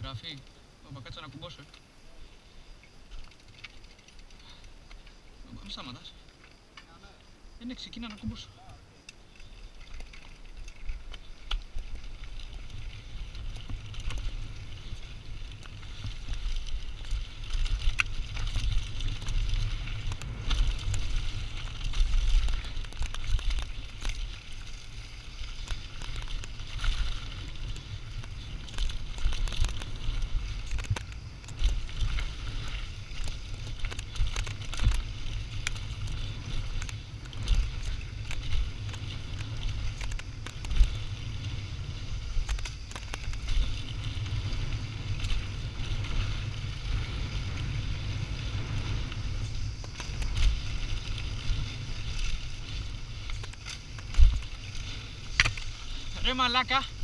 Γράφει. Όπα, κάτσε να κουμπώσω. Μη σταματάς. Ναι, ξεκίνα να κουμπώσω. Ρε μαλάκα.